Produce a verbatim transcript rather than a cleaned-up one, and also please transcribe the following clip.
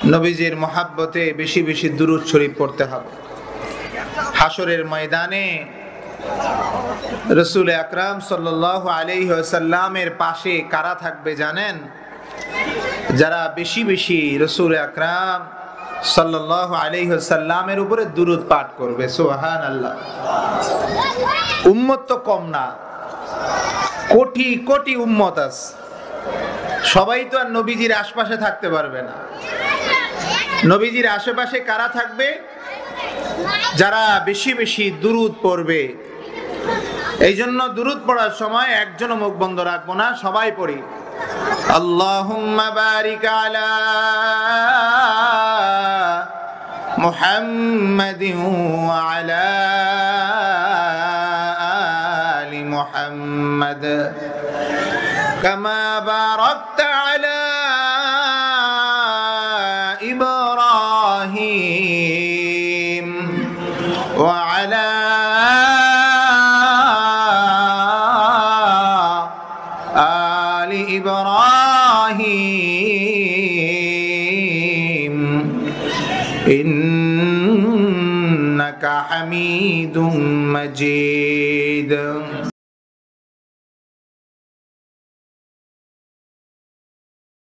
নবীজির মহাব্বতে বেশি বেশি দুরূদ শরীফ পড়তে হবে। হাসরের ময়দানে রাসূল আকরাম সাল্লাল্লাহু আলাইহি ওয়াসাল্লামের পাশে কারা থাকবে জানেন? যারা বেশি বেশি রাসূল আকরাম সাল্লাল্লাহু আলাইহি ওয়াসাল্লামের উপরে দুরূদ পাঠ করবে। সুবহানাল্লাহ। উম্মত তো কম না, কোটি কোটি উম্মত আছে। সবাই তো আর নবীজির আশপাশে থাকতে পারবে না। নবীজির আশেপাশে কারা থাকবে? যারা বেশি বেশি দুরূদ পড়বে। এই জন্য দুরূদ পড়ার সময় একজনও মুখ বন্ধ রাখবো না, সবাই পড়ি। আল্লাহুম্মা বারিক আলা মুহাম্মাদিন ওয়া আলা আলি মুহাম্মাদ কামা বারাকতা আলা ইব্রাহিম ওয়া আলা আলি ইব্রাহিম ইন্নাকা হামিদুম মাজিদ।